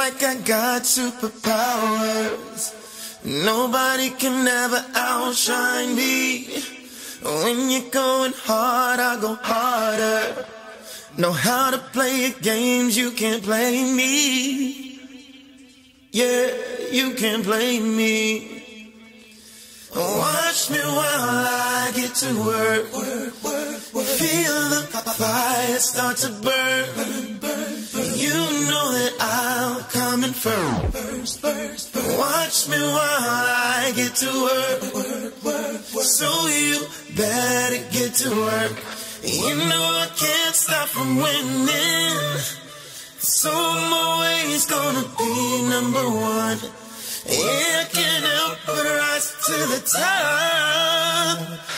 like I got superpowers. Nobody can ever outshine me. When you're going hard, I go harder. Know how to play your games, you can't play me. Yeah, you can't play me. Watch me while I get to work. Feel the fire start to burn. You know that I'll come in first. Watch me while I get to work. So you better get to work. You know I can't stop from winning. So I'm always gonna be number one. Yeah, I can't help but rise to the top.